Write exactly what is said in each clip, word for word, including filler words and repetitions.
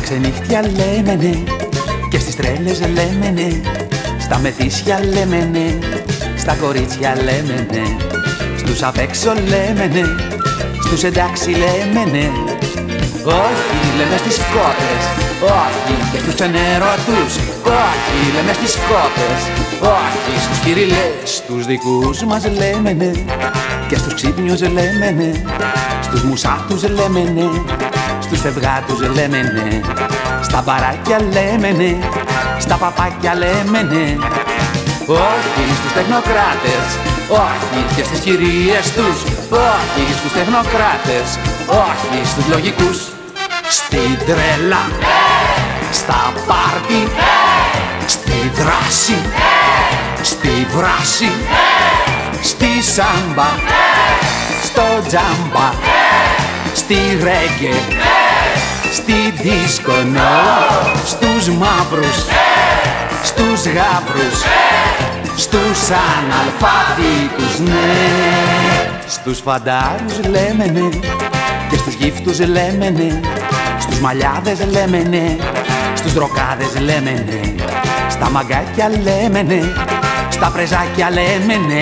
ξενύχτια λέμε ναι, και στις τρέλες λέμε ναι, στα μεθύσια λέμε ναι, στα κορίτσια λέμε ναι, στους απ' έξω λέμε ναι, στους εντάξει λέμε ναι. Όχι λέμε στις κότες, όχι και στους ενερωτούς, όχι λέμε στις κότες, όχι στους κυριλές, στους δικούς μας λέμε ναι, και στους ξύπνιους λέμε ναι, στους μουσάτους λέμε ναι, στους φευγάτους λέμε ναι, στα μπαράκια λέμε ναι, στα παπάκια λέμε ναι. Όχι στους τεχνοκράτες, όχι και στις κυρίες τους, όχι στους τεχνοκράτες, όχι στους λογικούς. Στην τρέλα, στα πάρτι, στη δράση, στη βράση, στη σάμπα, στο τζάμπα, στη ρέγγε, στη δίσκο, στους μαύρους, στους γάβρους, στους αναλφάβητους, ναι. Στους φαντάρους λέμε ναι, και στους γύφτους λέμε ναι, στους μαλλιάδες λέμε ναι, στους δροκάδες λέμε ναι, στα μαγκάκια λέμε ναι, στα πρεζάκια λέμε ναι.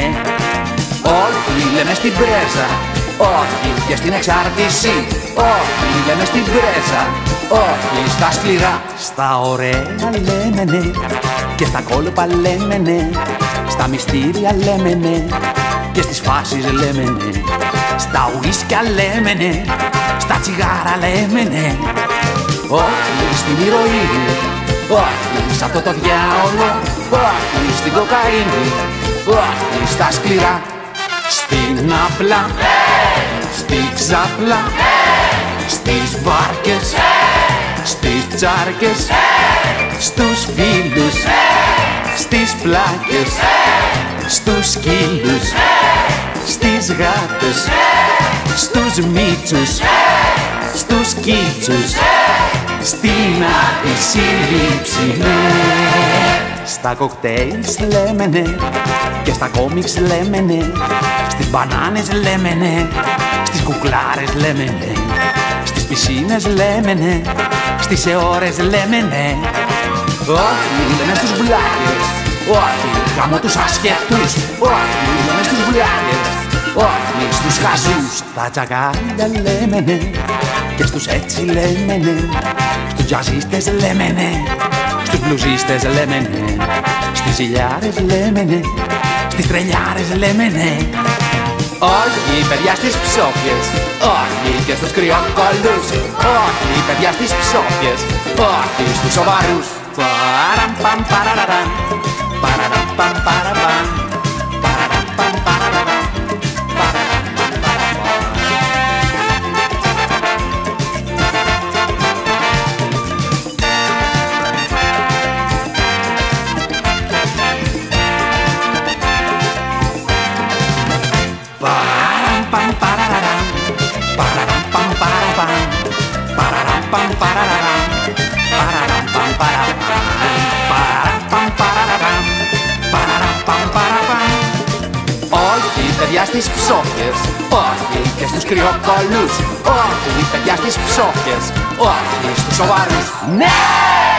Όχι λέμε στην πρέζα, όχι και στην εξάρτηση, όχι λέμε στην πρέζα, όχι στα σκληρά. Στα ωραία λέμε ναι, και στα κόλπα λέμε ναι, στα μυστήρια λέμε ναι, και στις φάσεις λέμε ναι, στα ουίσκια λέμε ναι, στα τσιγάρα λέμε ναι. Όχι στην ηρωίνη, όχι σ' αυτό το διάολο, όχι στην κοκαίνη, όχι στα σκληρά. Στην απλά, στη ξάπλα, στις βάρκες, στις τσάρκες, στους φίλους, στις πλάκες, στους σκύλους, στις γάτες, στους μίτσους, στους κίτσους, στην αντισύλληψη ναι. Στα κοκτέιλς λέμε ναι, και στα κόμιξ λέμε ναι, στις μπανάνες λέμε ναι, στις κουκλάρες λέμε ναι, στις πισίνες λέμε ναι, στις αιώρες λέμε ναι. Όχι λέμε στους βλάκες, όχι γάμω τους ασχετούς, όχι λέμε στους βλάκες, όχι στους χαζούς. Στα τσακάλια λέμε ναι, και στους έτσι λέμε ναι, στους τζαζίστες λέμε ναι, στους μπλουζίστες λέμε ναι, στις ζηλιάρες λέμε ναι, στις τρελιάρες λέμε ναι. Όχι παιδιά στις ψόφιες, όχι και στους κρυοκολούς, όχι παιδιά στις ψόφιες, όχι στους σοβαρούς. Παραμ παμ παραραραμ, παραραμ παμ παραμπαμ, παραραμ παμ παραραραμ, παραραμ παμ παραμπαμ. Παραραμ παμ παραραραμ, παραραμ παμ παραμπαμ, παραραμ παμ παραραραμ, παραραμ παμ παραμπαμ, παραραμ παμ παραραραμ, παραραμ παμ παραμπαμ. Όχι παιδιά στις ψόφιες, όχι και στους κρυοκολούς, όχι παιδιά στις ψόφιες, όχι στους σοβαρούς, ναι!